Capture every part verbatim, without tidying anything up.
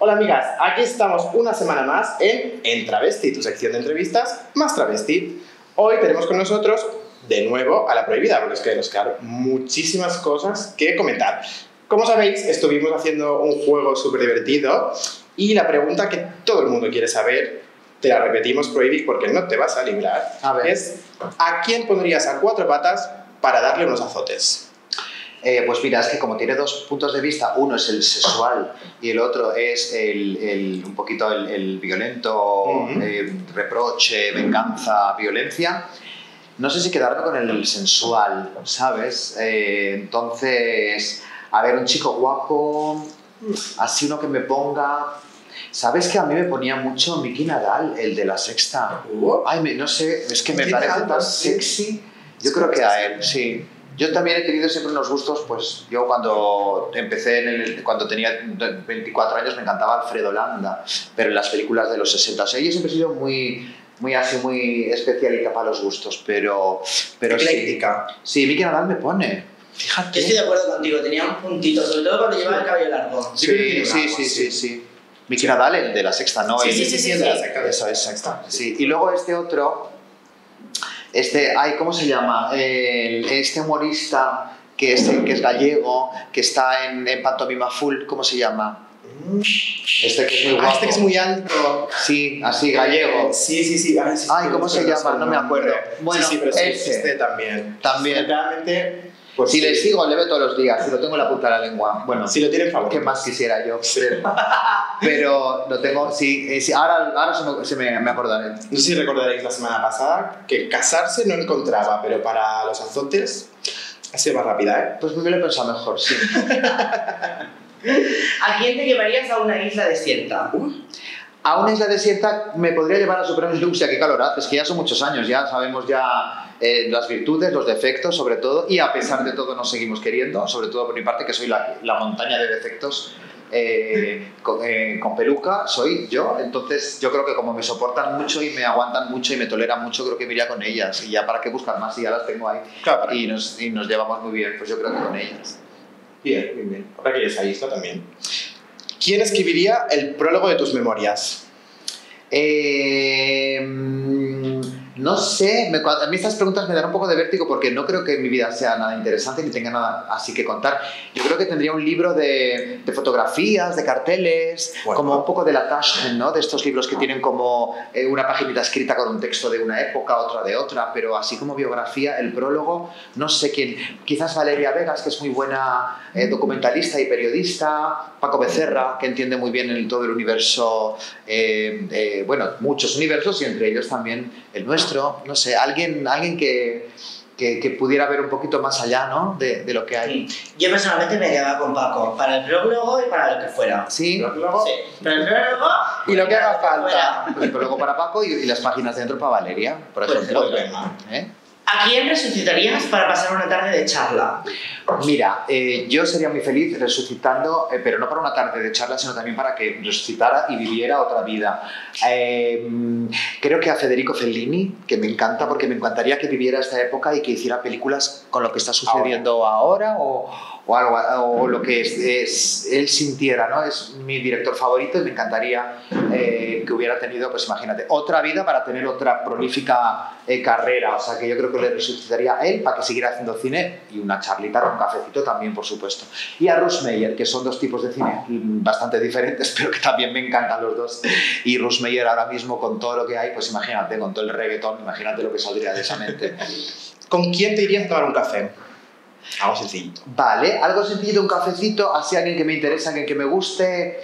Hola amigas, aquí estamos una semana más en En Travesti, tu sección de entrevistas más travesti. Hoy tenemos con nosotros de nuevo a La Prohibida, porque es que nos quedan muchísimas cosas que comentar. Como sabéis, estuvimos haciendo un juego súper divertido y la pregunta que todo el mundo quiere saber, te la repetimos, Prohibi, porque no te vas a librar, a ver. es ¿a quién pondrías a cuatro patas para darle unos azotes? Eh, pues mira, es que como tiene dos puntos de vista, uno es el sexual y el otro es el, el, un poquito el, el violento, uh-huh. eh, reproche, venganza, violencia, no sé si quedarme con el sensual, ¿sabes? Eh, entonces, a ver, un chico guapo, así uno que me ponga... ¿Sabes que a mí me ponía mucho Miki Nadal, el de La Sexta? Uh, Ay, me, no sé, es que me parece tan sexy. Yo creo que a él, sí. Yo también he tenido siempre unos gustos, pues yo cuando empecé, en el, cuando tenía veinticuatro años me encantaba Alfredo Landa, pero en las películas de los sesenta, o sea, yo siempre he sido muy, muy así, muy especialita para los gustos, pero... pero ecléctica. Sí, sí, Miki Nadal me pone. Fíjate. Yo estoy de acuerdo contigo, tenía un puntito, sobre todo cuando llevaba el cabello largo. Sí, sí, sí, sí, sí, sí. Miki Nadal, el de La Sexta, ¿no? Sí, el, sí, sí, sí, el de La Sexta. Eso es, Sexta. Sí, y luego este otro, este, ay, ¿cómo se llama? El, este humorista que es, que es gallego, que está en, en Pantomima Full, ¿cómo se llama? Este que es muy guapo. Ah, este que es muy alto. Sí, así, gallego. Eh, sí, sí, sí. Ay, sí, ay ¿cómo se llama? No me acuerdo. Bueno, sí, sí, pero sí, ese. Este también. También. Realmente... Pues si sí. Le sigo, le veo todos los días, si lo tengo en la punta de la lengua. Bueno, si lo tienen favorito. ¿Qué más quisiera yo? Sí. Pero lo tengo, sí, sí ahora, ahora se, me, se me, me acordaré. No sé si recordaréis la semana pasada que casarse no encontraba, pero para los azotes ha sido más rápida, ¿eh? Pues me lo he pensado mejor, sí. ¿A quién te llevarías a una isla desierta? Uh. A una isla desierta me podría llevar a Supremos Luxia, qué calor hace, es que ya son muchos años, ya sabemos ya eh, las virtudes, los defectos sobre todo, y a pesar de todo nos seguimos queriendo, sobre todo por mi parte que soy la, la montaña de defectos eh, con, eh, con peluca, soy yo, entonces yo creo que como me soportan mucho y me aguantan mucho y me toleran mucho, creo que me iría con ellas, y ya para qué buscar más si ya las tengo ahí, claro, y, nos, y nos llevamos muy bien, pues yo creo que con ellas. Bien, bien, bien. Ahora que esa isla también. ¿Quién escribiría el prólogo de tus memorias? Eh, no sé, me, a mí estas preguntas me dan un poco de vértigo porque no creo que mi vida sea nada interesante ni tenga nada así que contar. Yo creo que tendría un libro de, de fotografías, de carteles, bueno. Como un poco de la attachment, ¿no? De estos libros que tienen como eh, una paginita escrita con un texto de una época, otra de otra, pero así como biografía, el prólogo, no sé quién, quizás Valeria Vegas, que es muy buena eh, documentalista y periodista, Paco Becerra, que entiende muy bien el, todo el universo, eh, eh, bueno, muchos universos y entre ellos también el nuestro, no sé, alguien, alguien que, que, que pudiera ver un poquito más allá, ¿no? De, de lo que hay. Sí. Yo personalmente me quedaba con Paco, para el prólogo y para lo que fuera. ¿Sí? ¿Prólogo? Sí, para el prólogo y lo que haga falta. Pues el prólogo para Paco y, y las páginas dentro para Valeria, por ejemplo. Pues, ¿eh? ¿A quién resucitarías para pasar una tarde de charla? Mira, eh, yo sería muy feliz resucitando, eh, pero no para una tarde de charla, sino también para que resucitara y viviera otra vida. Eh, creo que a Federico Fellini, que me encanta porque me encantaría que viviera esta época y que hiciera películas con lo que está sucediendo ahora, ahora o, o, algo, o lo que es, es, él sintiera, ¿no? Es mi director favorito y me encantaría eh, que hubiera tenido, pues imagínate, otra vida para tener otra prolífica eh, carrera. O sea, que yo creo que le resucitaría a él para que siguiera haciendo cine y una charlita con un cafecito también, por supuesto. Y a Russ Meyer, que son dos tipos de cine bastante diferentes, pero que también me encantan los dos. Y Russ Meyer ahora mismo, con todo lo que hay, pues imagínate, con todo el reggaetón, imagínate lo que saldría de esa mente. ¿Con quién te irías a tomar un café? Algo sencillito. Vale, algo sencillito, un cafecito, así alguien que me interesa, alguien que me guste.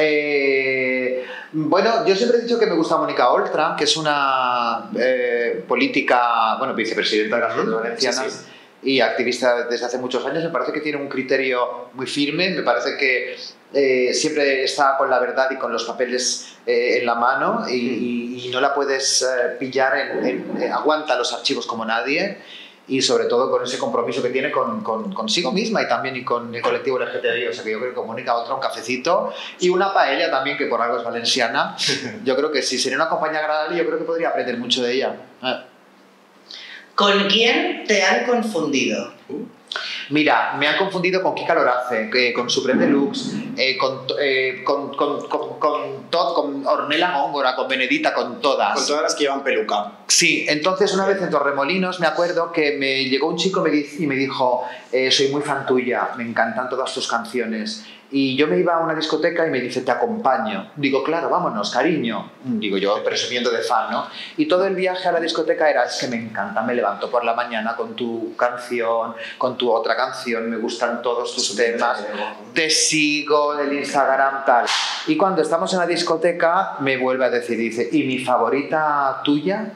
Eh, bueno, yo siempre he dicho que me gusta Mónica Oltra, que es una eh, política, bueno, vicepresidenta de las Cortes Valencianas. Sí, sí. Y activista desde hace muchos años. Me parece que tiene un criterio muy firme, me parece que eh, siempre está con la verdad y con los papeles eh, en la mano y, y, y no la puedes eh, pillar, en, en, en, aguanta los archivos como nadie y sobre todo con ese compromiso que tiene con, con, consigo misma y también y con el colectivo L G T B I. O sea que yo creo que Mónica Oltra, un cafecito y una paella también, que por algo es valenciana. Yo creo que si sería una compañía agradable, yo creo que podría aprender mucho de ella. ¿Con quién te han confundido? Mira, me han confundido con Kika Lorace, eh, con Supreme Deluxe, eh, con, eh, con, con, con, con, Todd, con Ornella Góngora, con Benedita, con todas. Con todas las que llevan peluca. Sí, entonces una vez en Torremolinos me acuerdo que me llegó un chico y me dijo, eh, soy muy fan tuya, me encantan todas tus canciones. Y yo me iba a una discoteca y me dice, te acompaño. Digo, claro, vámonos, cariño. Digo yo, presumiendo de fan, ¿no? Y todo el viaje a la discoteca era, es que me encanta, me levanto por la mañana con tu canción, con tu otra canción, me gustan todos tus temas, te sigo en el Instagram, tal. Y cuando estamos en la discoteca, me vuelve a decir, dice, y mi favorita tuya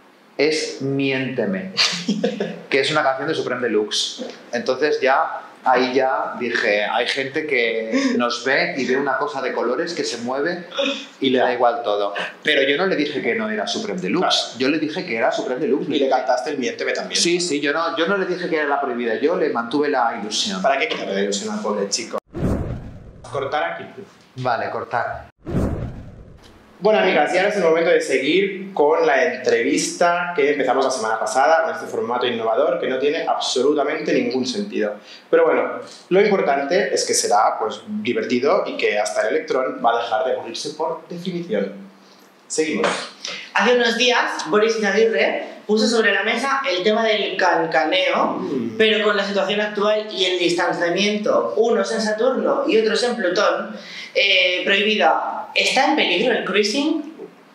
es Miénteme, que es una canción de Supreme Deluxe. Entonces ya... Ahí ya dije, hay gente que nos ve y ve una cosa de colores que se mueve y le da igual todo. Pero yo no le dije que no era Supreme Deluxe, claro. Yo le dije que era Supreme Deluxe. Y le cantaste el Miénteme también. Sí, sí, yo no, yo no le dije que era la prohibida, yo le mantuve la ilusión. ¿Para qué quitarle la ilusión al pobre chico? Cortar aquí. Vale, cortar. Bueno, amigas, ya es el momento de seguir con la entrevista que empezamos la semana pasada, con este formato innovador que no tiene absolutamente ningún sentido. Pero bueno, lo importante es que será pues, divertido y que hasta el electrón va a dejar de aburrirse por definición. Seguimos. Hace unos días, Boris Izaguirre puso sobre la mesa el tema del cancaneo, mm. pero con la situación actual y el distanciamiento, unos en Saturno y otros en Plutón, eh, prohibida. ¿Está en peligro el cruising?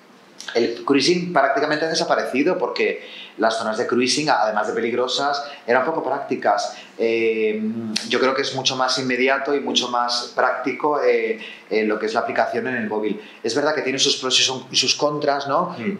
El cruising prácticamente ha desaparecido porque las zonas de cruising, además de peligrosas, eran poco prácticas. Eh, yo creo que es mucho más inmediato y mucho más práctico eh, eh, lo que es la aplicación en el móvil. Es verdad que tiene sus pros y sus contras, ¿no? Mm.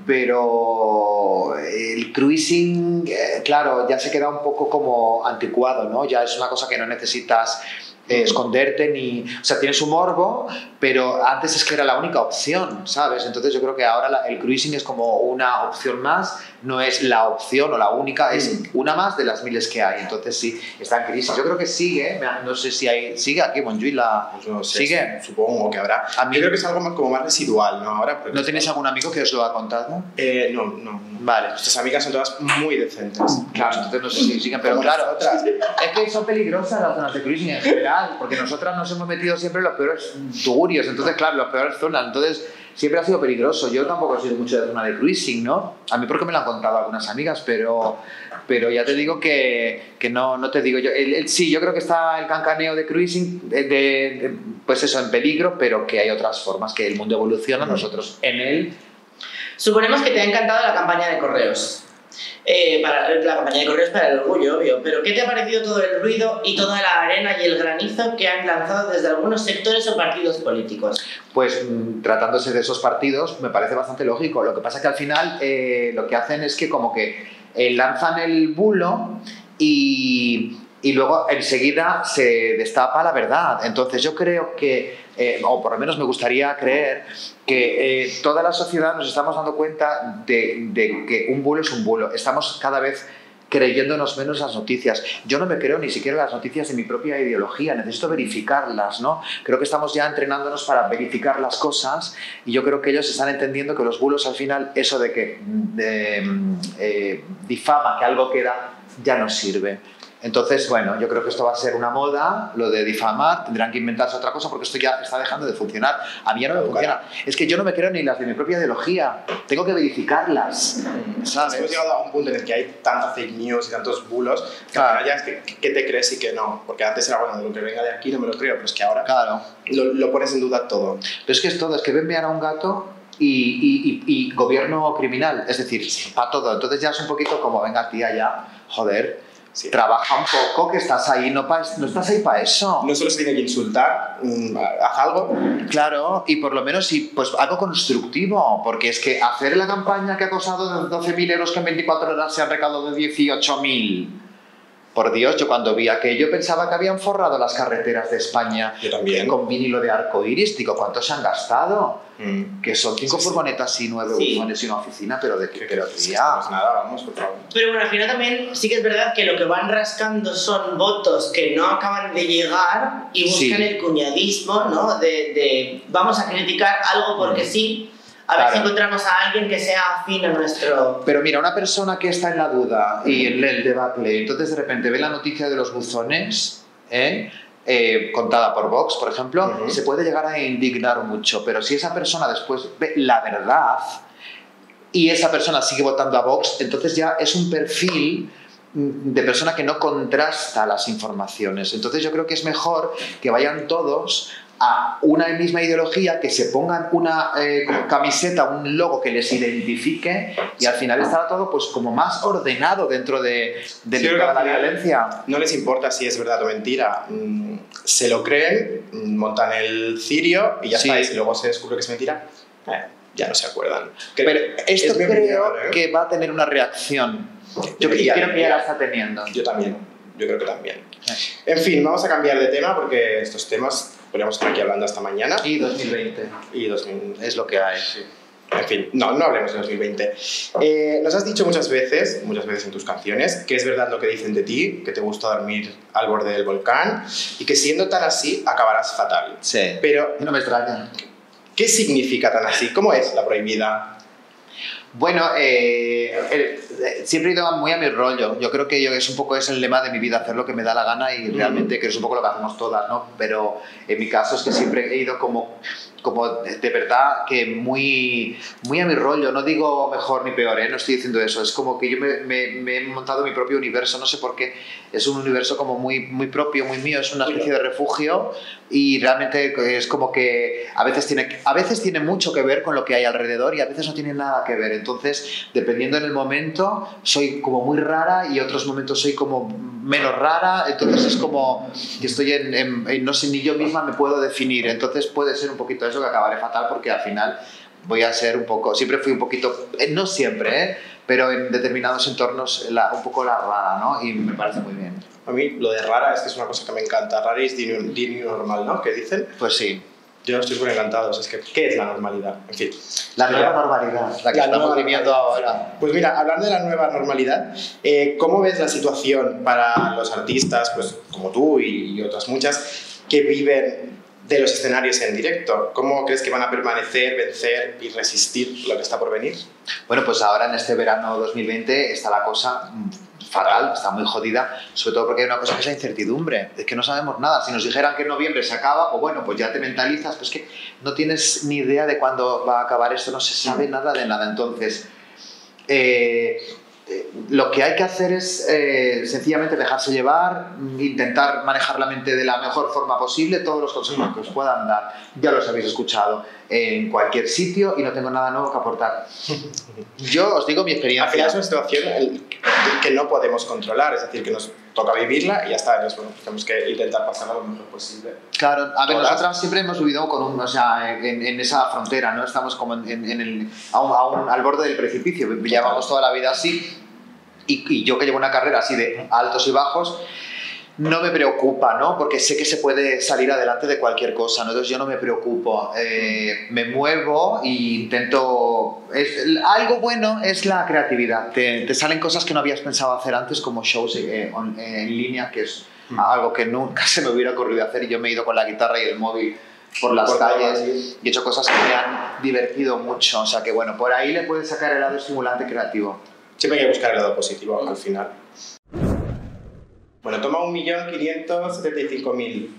Pero el cruising, eh, claro, ya se queda un poco como anticuado, ¿no? Ya es una cosa que no necesitas... Eh, esconderte ni... O sea, tiene su morbo, pero antes es que era la única opción, ¿sabes? Entonces yo creo que ahora la, el cruising es como una opción más, no es la opción o la única, es una más de las miles que hay. Entonces sí, está en crisis. Yo creo que sigue, no sé si hay... ¿Sigue aquí Montjuïc la...? Pues no sé, ¿Sigue? Supongo que habrá. A mí, yo creo que es algo más, como más residual, ¿no? Ahora, ¿No tenéis algún amigo que os lo ha contado? Eh, no, no, no. Vale. Nuestras amigas son todas muy decentes. Claro, entonces no sé si siguen, pero claro, otras. Es que son peligrosas las zonas de cruising en general, porque nosotras nos hemos metido siempre en los peores tugurios, entonces claro, las peores zonas, entonces siempre ha sido peligroso. Yo tampoco he sido mucho de zona de cruising, ¿no? A mí porque me lo han contado algunas amigas, pero, pero ya te digo que, que no, no te digo yo. El, el, sí, yo creo que está el cancaneo de cruising, de, de, pues eso, en peligro, pero que hay otras formas, que el mundo evoluciona, nosotros en él. Suponemos que te ha encantado la campaña de correos. Eh, para, la campaña de correos para el orgullo, obvio. Pero ¿qué te ha parecido todo el ruido y toda la arena y el granizo que han lanzado desde algunos sectores o partidos políticos? Pues tratándose de esos partidos me parece bastante lógico. Lo que pasa es que al final eh, lo que hacen es que como que eh, lanzan el bulo y... y luego enseguida se destapa la verdad. Entonces yo creo que, eh, o por lo menos me gustaría creer, que eh, toda la sociedad nos estamos dando cuenta de, de que un bulo es un bulo. Estamos cada vez creyéndonos menos las noticias. Yo no me creo ni siquiera las noticias de mi propia ideología, necesito verificarlas, ¿no? Creo que estamos ya entrenándonos para verificar las cosas y yo creo que ellos están entendiendo que los bulos al final, eso de que de, eh, difama que algo queda, ya no sirve. Entonces, bueno, yo creo que esto va a ser una moda, lo de difamar, tendrán que inventarse otra cosa porque esto ya está dejando de funcionar. A mí ya no me funciona. Es que yo no me creo ni las de mi propia ideología, tengo que verificarlas, ¿sabes? Hemos llegado a un punto en el que hay tantas fake news y tantos bulos que claro. Ahora ya es que, que te crees y que no, porque antes era, bueno, lo que venga de aquí no me lo creo, pero es que ahora claro. lo, lo pones en duda todo. Pero es que es todo, es que ven enviar a un gato y, y, y, y gobierno criminal, es decir, para todo. Entonces ya es un poquito como, venga tía, ya, joder. Sí. Trabaja un poco, que estás ahí, no, pa, no estás ahí para eso. No solo se tiene que insultar, haz algo. Claro, y por lo menos sí, pues algo constructivo, porque es que hacer la campaña que ha costado doce mil euros que en veinticuatro horas se han recaudado de dieciocho mil. Por Dios, yo cuando vi aquello pensaba que habían forrado las carreteras de España yo también. Con vinilo de arco iris. Digo, ¿cuánto se han gastado? Mm. Que son cinco sí, furgonetas sí. y nueve sí. buzones y una oficina, pero de qué pero sí, pues nada, vamos, por favor. Pero bueno, al final también sí que es verdad que lo que van rascando son votos que no acaban de llegar y buscan sí. el cuñadismo, ¿no? De, de vamos a criticar algo porque mm. sí, a Claro. ver si encontramos a alguien que sea afín a nuestro... Pero mira, una persona que está en la duda y en el debacle, entonces de repente ve la noticia de los buzones, ¿eh? Eh, contada por Vox, por ejemplo, Uh-huh. se puede llegar a indignar mucho, pero si esa persona después ve la verdad y esa persona sigue votando a Vox, entonces ya es un perfil de persona que no contrasta las informaciones. Entonces yo creo que es mejor que vayan todos a una misma ideología, que se pongan una eh, camiseta, un logo que les identifique, y al final estará todo pues como más ordenado dentro de, de Sí, toda la al final violencia. No les importa si es verdad o mentira. Mm, se lo creen, mm, montan el cirio y ya Sí. está. Y si luego se descubre que es mentira, eh, ya no se acuerdan. Que- Pero esto es mi creo opinión, ¿eh? que va a tener una reacción. Yo Debería, creo que ya debería. la está teniendo. Yo también, yo creo que también. En fin, vamos a cambiar de tema porque estos temas podríamos estar aquí hablando hasta mañana. Y dos mil veinte Y dos mil... es lo que hay. Sí. En fin, no, no hablemos de dos mil veinte. Eh, nos has dicho muchas veces, muchas veces en tus canciones, que es verdad lo que dicen de ti, que te gusta dormir al borde del volcán y que siendo tan así acabarás fatal. Sí. Pero, No me extraña. ¿qué significa tan así? ¿Cómo es La Prohibida? Bueno, eh, eh, siempre he ido muy a mi rollo. Yo creo que yo, es un poco es el lema de mi vida, hacer lo que me da la gana y realmente que es un poco lo que hacemos todas, ¿no? Pero en mi caso es que siempre he ido como, como de, de verdad que muy, muy a mi rollo. No digo mejor ni peor, ¿eh? No estoy diciendo eso. Es como que yo me, me, me he montado mi propio universo, no sé por qué. Es un universo como muy, muy propio, muy mío. Es una especie de refugio y realmente es como que a veces tiene, a veces tiene mucho que ver con lo que hay alrededor y a veces no tiene nada que ver. Entonces, dependiendo en el momento, soy como muy rara y otros momentos soy como menos rara. Entonces es como que estoy en, en, en no sé, ni yo misma me puedo definir. Entonces puede ser un poquito eso que acabaré fatal porque al final voy a ser un poco, siempre fui un poquito, no siempre, ¿eh? Pero en determinados entornos la, un poco la rara, ¿no? Y me parece muy bien. A mí lo de rara es que es una cosa que me encanta. Rara es the new, the new normal, ¿no? ¿Qué dicen? Pues sí. Yo estoy súper encantado. Es que, ¿qué es la normalidad? En fin. La nueva normalidad, la que La estamos nueva viviendo ahora. Pues mira, hablando de la nueva normalidad, eh, ¿cómo ves la situación para los artistas, pues como tú y, y otras muchas, que viven de los escenarios en directo? ¿Cómo crees que van a permanecer, vencer y resistir lo que está por venir? Bueno, pues ahora en este verano dos mil veinte está la cosa fatal, está muy jodida, sobre todo porque hay una cosa que es la incertidumbre, es que no sabemos nada. Si nos dijeran que en noviembre se acaba, pues bueno, pues ya te mentalizas, pues que no tienes ni idea de cuándo va a acabar esto, no se sabe nada de nada. Entonces, eh, eh, lo que hay que hacer es eh, sencillamente dejarse llevar, intentar manejar la mente de la mejor forma posible, todos los consejos que os puedan dar, ya los habéis escuchado en cualquier sitio y no tengo nada nuevo que aportar. Yo os digo mi Al experiencia. final es una situación el- que no podemos controlar, es decir, que nos toca vivirla y ya está. Entonces, bueno, tenemos que intentar pasarla lo mejor posible. Claro, a ver, Todas. nosotras siempre hemos vivido con un, o sea, en, en esa frontera, ¿no? Estamos como en, en el, a un- a un- al borde del precipicio, llevamos toda la vida así y, y yo que llevo una carrera así de altos y bajos, no me preocupa, ¿no? Porque sé que se puede salir adelante de cualquier cosa, ¿no? Entonces yo no me preocupo, eh, me muevo e intento... Es, algo bueno es la creatividad, te, te salen cosas que no habías pensado hacer antes como shows eh, on- en línea, que es algo que nunca se me hubiera ocurrido hacer y yo me he ido con la guitarra y el móvil por las Por calles todas, sí. y he hecho cosas que me han divertido mucho, o sea que bueno, por ahí le puedes sacar el lado estimulante creativo. Siempre hay que buscar el lado positivo al final. Bueno, toma un millón quinientos setenta y cinco mil.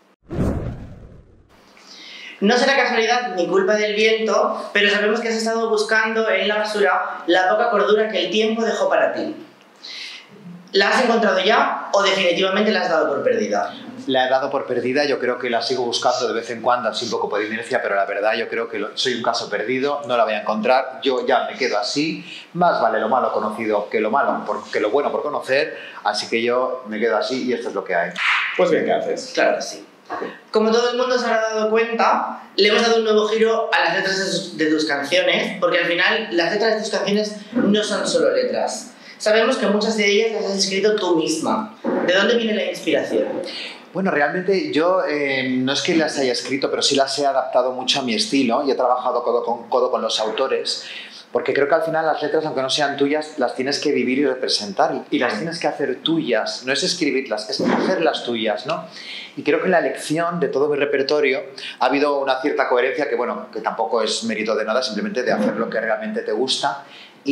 No será casualidad ni culpa del viento, pero sabemos que has estado buscando en la basura la poca cordura que el tiempo dejó para ti. ¿La has encontrado ya o definitivamente la has dado por perdida? La he dado por perdida, yo creo que la sigo buscando de vez en cuando, así un poco por inercia, pero la verdad yo creo que lo- soy un caso perdido, no la voy a encontrar, yo ya me quedo así, más vale lo malo conocido que lo malo, por- que lo bueno por conocer, así que yo me quedo así y esto es lo que hay. Pues bien, ¿qué haces? Claro que sí. Como todo el mundo se habrá dado cuenta, le hemos dado un nuevo giro a las letras de tus- de tus canciones, porque al final las letras de tus canciones no son solo letras. Sabemos que muchas de ellas las has escrito tú misma. ¿De dónde viene la inspiración? Bueno, realmente yo eh, no es que las haya escrito, pero sí las he adaptado mucho a mi estilo y he trabajado codo con codo con los autores porque creo que al final las letras, aunque no sean tuyas, las tienes que vivir y representar, y las tienes que hacer tuyas, no es escribirlas, es hacerlas tuyas, ¿no? Y creo que en la elección de todo mi repertorio ha habido una cierta coherencia que, bueno, que tampoco es mérito de nada, simplemente de hacer lo que realmente te gusta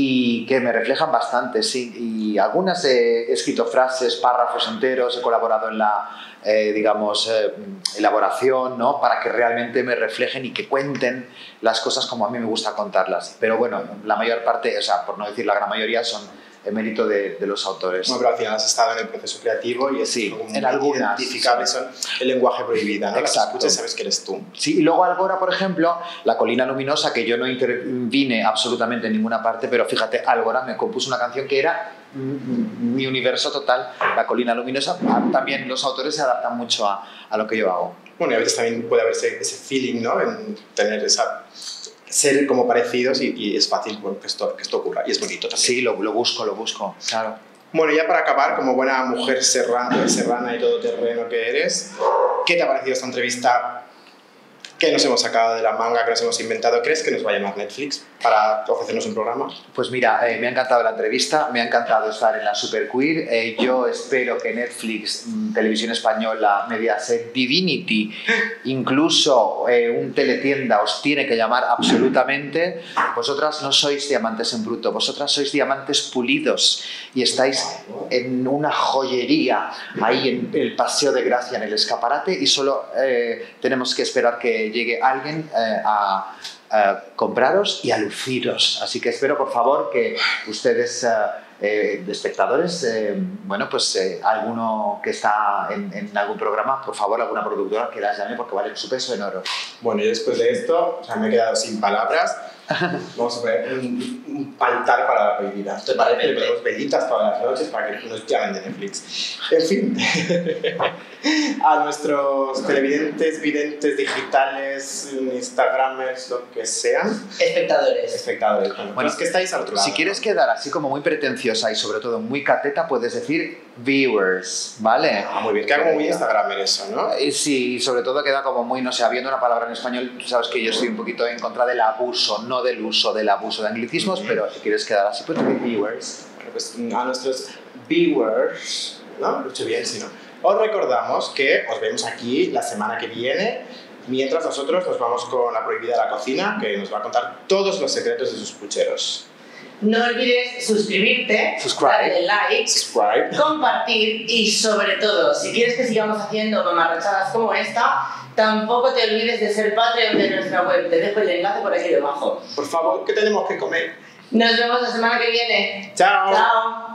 y que me reflejan bastante, sí. Y algunas he escrito frases, párrafos enteros, he colaborado en la, eh, digamos, eh, elaboración, ¿no? Para que realmente me reflejen y que cuenten las cosas como a mí me gusta contarlas. Pero bueno, la mayor parte, o sea, por no decir la gran mayoría, son el mérito de, de los autores. Bueno, pero al final has estado en el proceso creativo y es sí, en algunas identificables, son el lenguaje prohibido, ¿no? Exacto. Las escuchas, sabes que eres tú. Sí, y luego Algora, por ejemplo, La colina luminosa, que yo no intervine absolutamente en ninguna parte, pero fíjate, Algora me compuso una canción que era mi universo total, La colina luminosa. También los autores se adaptan mucho a, a lo que yo hago. Bueno, y a veces también puede haber ese, ese feeling, ¿no? En tener esa... ser como parecidos y, y es fácil, bueno, que, esto, que esto ocurra y es bonito también. Sí, lo, lo busco, lo busco, claro. Bueno, ya para acabar, como buena mujer serrana, serrana y todoterreno que eres, ¿qué te ha parecido esta entrevista que nos hemos sacado de la manga, que nos hemos inventado? ¿Crees que nos va a llamar Netflix para ofrecernos un programa? Pues mira, eh, me ha encantado la entrevista, me ha encantado estar en la Super Queer. Eh, yo espero que Netflix, mm, Televisión Española, Mediaset, Divinity, incluso eh, un teletienda os tiene que llamar absolutamente. Vosotras no sois diamantes en bruto, vosotras sois diamantes pulidos y estáis en una joyería ahí en el Paseo de Gracia, en el escaparate, y solo eh, tenemos que esperar que llegue alguien eh, a, a compraros y a luciros. Así que espero, por favor, que ustedes, eh, eh, de espectadores, eh, bueno, pues eh, alguno que está en, en algún programa, por favor, alguna productora que las llame porque valen su peso en oro. Bueno, y después de esto, o sea, me he quedado sin palabras. Vamos a poner un, un altar para la prohibida. Totalmente. Tenemos velitas todas las noches para que nos llamen de Netflix. En fin, a nuestros televidentes, videntes digitales, instagramers, lo que sean. Espectadores. Espectadores. Bueno, Bueno, es que estáis al otro lado. Si quieres quedar así como muy pretenciosa y sobre todo muy cateta, puedes decir viewers, ¿vale? Ah, muy bien. Queda como muy instagramer eso, ¿no? Eh, Sí, y sobre todo queda como muy, no sé, habiendo una palabra en español, tú sabes que yo estoy un poquito en contra del abuso, no del uso del abuso de anglicismos, mm-hmm. Pero si quieres quedar así, pues viewers. Bueno, pues a nuestros viewers, ¿no? Lo he hecho bien, si no. Os recordamos que os vemos aquí la semana que viene, mientras nosotros nos vamos con la prohibida de la cocina, que nos va a contar todos los secretos de sus pucheros. No olvides suscribirte, Subscribe. darle like, Subscribe. compartir y sobre todo, si quieres que sigamos haciendo mamarrachadas como esta, tampoco te olvides de ser Patreon de nuestra web. Te dejo el enlace por aquí debajo. Por favor, ¿qué tenemos que comer? Nos vemos la semana que viene. Chao. Chao.